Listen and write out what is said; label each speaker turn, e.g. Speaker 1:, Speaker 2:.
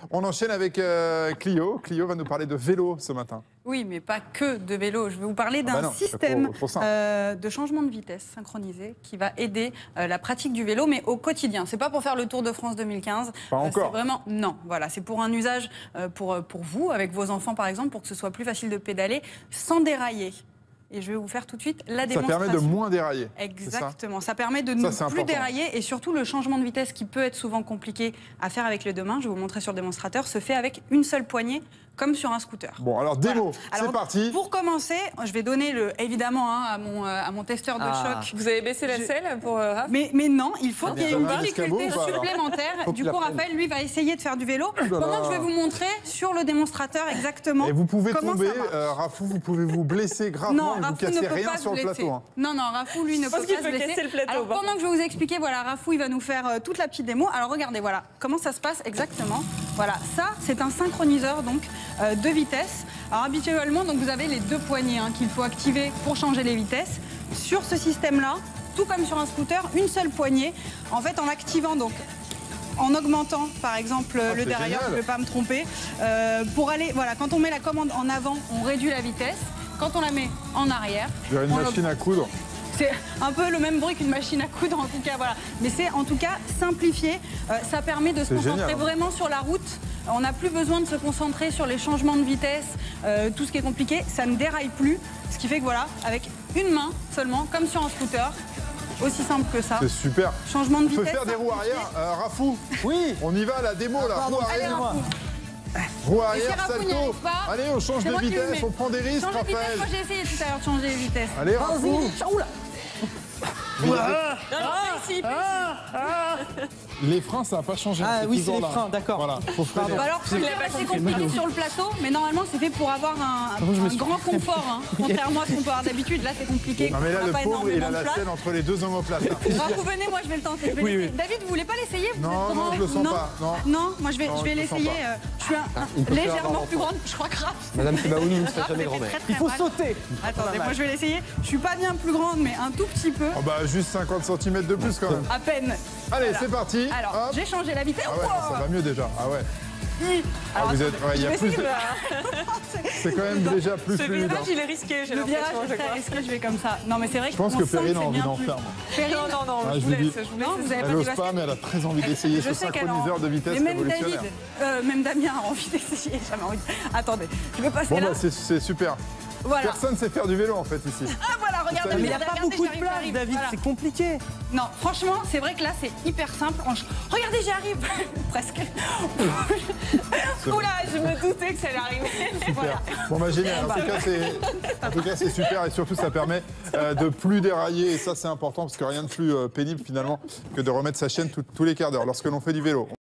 Speaker 1: On enchaîne avec Clio. Clio va nous parler de vélo ce matin.
Speaker 2: Oui, mais pas que de vélo. Je vais vous parler d'un système de changement de vitesse synchronisé qui va aider la pratique du vélo, mais au quotidien. C'est pas pour faire le Tour de France 2015.
Speaker 1: Pas encore.
Speaker 2: C'est vraiment non. Voilà, c'est pour un usage pour vous, avec vos enfants par exemple, pour que ce soit plus facile de pédaler sans dérailler. Et je vais vous faire tout de suite la démonstration.
Speaker 1: Ça permet de moins dérailler.
Speaker 2: Exactement. Ça permet de ne plus dérailler. Et surtout, le changement de vitesse qui peut être souvent compliqué à faire avec les deux mains, je vais vous montrer sur le démonstrateur, se fait avec une seule poignée, comme sur un scooter.
Speaker 1: Bon, alors démo, c'est parti.
Speaker 2: Pour commencer, je vais donner évidemment à mon testeur de choc.
Speaker 3: Vous avez baissé la selle pour Raph?
Speaker 2: Mais non, il faut qu'il y ait une difficulté supplémentaire. Du coup, Raphaël, lui, va essayer de faire du vélo. Pendant que je vais vous montrer sur le démonstrateur exactement.
Speaker 1: Et vous pouvez tomber, Rafou, vous pouvez vous blesser gravement.
Speaker 2: Non,
Speaker 1: Rafou ne peut pas sur le plateau. Hein.
Speaker 2: Non, Rafou, lui, ne peut pas se blesser.
Speaker 3: Le plateau,
Speaker 2: alors, pendant que je vais vous expliquer, voilà, Rafou, il va nous faire toute la petite démo. Alors, regardez, voilà, comment ça se passe exactement. Voilà, ça, c'est un synchroniseur, donc, de vitesse. Alors, habituellement, donc, vous avez les deux poignées qu'il faut activer pour changer les vitesses. Sur ce système-là, tout comme sur un scooter, une seule poignée. En fait, en activant, donc, en augmentant, par exemple, le derrière, je ne vais pas me tromper, pour aller, voilà, quand on met la commande en avant, on réduit la vitesse. Quand on la met en arrière...
Speaker 1: Vers une machine à coudre.
Speaker 2: C'est un peu le même bruit qu'une machine à coudre, en tout cas, voilà. Mais c'est en tout cas simplifié. Ça permet de se concentrer vraiment sur la route. On n'a plus besoin de se concentrer sur les changements de vitesse, tout ce qui est compliqué. Ça ne déraille plus. Ce qui fait que voilà, avec une main seulement, comme sur un scooter, aussi simple que ça.
Speaker 1: C'est super.
Speaker 2: Changement de vitesse.
Speaker 1: On peut faire des roues arrière. Rafou,
Speaker 4: oui.
Speaker 1: On y va, la démo, là.
Speaker 2: Pardon,
Speaker 1: roue arrière. Roue arrière, salto. Allez, on change de vitesse, on prend des risques, Raphaël.
Speaker 2: Moi, j'ai essayé tout à l'heure de changer les vitesses.
Speaker 1: Allez, Rafou. Les freins, ça n'a pas changé.
Speaker 4: Ah oui, c'est les freins, d'accord.
Speaker 1: Voilà, faut freiner.
Speaker 2: Alors, c'est compliqué sur le plateau, mais normalement, c'est fait pour avoir un grand confort. Contrairement à ce qu'on peut avoir d'habitude, là, c'est compliqué.
Speaker 1: Non, mais là, le pauvre, il a la selle entre les deux omoplates.
Speaker 2: Vous venez, moi, je vais le tenter. David, vous voulez pas l'essayer?
Speaker 1: Non, je le sens pas.
Speaker 2: Non, moi, je vais l'essayer. Je suis légèrement plus grande, je crois que Raph.
Speaker 4: Madame Sebaouni, vous ne serez jamais grand-mère. Il faut sauter.
Speaker 2: Attendez, moi, je vais l'essayer. Je suis pas bien plus grande, mais un tout petit peu.
Speaker 1: Oh bah, juste 50 cm de plus, quand même.
Speaker 2: À peine.
Speaker 1: Allez, c'est parti.
Speaker 2: Alors, j'ai changé la vitesse.
Speaker 1: Ah ouais, ça va mieux déjà. Ah ouais.
Speaker 2: Alors,
Speaker 1: vous êtes, il y a plus de... C'est quand même déjà plus
Speaker 3: Ce
Speaker 1: fluide.
Speaker 3: virage, il est risqué.
Speaker 2: Le virage est très risqué, je vais comme ça. Non, mais c'est vrai que
Speaker 1: je pense que Perrine a envie d'en faire.
Speaker 3: Non,
Speaker 2: je vous laisse. Non, vous avez pas
Speaker 1: n'ose pas, mais elle a très envie d'essayer ce synchroniseur de vitesse révolutionnaire.
Speaker 2: Même Damien a envie d'essayer. Jamais envie. Attendez, je vais passer là.
Speaker 1: Bon, bah, c'est super.
Speaker 2: Voilà.
Speaker 1: Personne ne sait faire du vélo en fait ici.
Speaker 2: Ah voilà, regardez.
Speaker 4: Mais il n'y a pas beaucoup de place, David,
Speaker 2: voilà.
Speaker 4: c'est compliqué.
Speaker 2: Non, franchement, c'est vrai que là, c'est hyper simple. Regardez, j'y arrive. Presque. Oula, je me doutais que ça allait arriver.
Speaker 1: Super. Bon, bah génial. En tout cas, c'est super et surtout, ça permet de plus dérailler. Et ça, c'est important parce que rien de plus pénible finalement que de remettre sa chaîne tous les quarts d'heure lorsque l'on fait du vélo.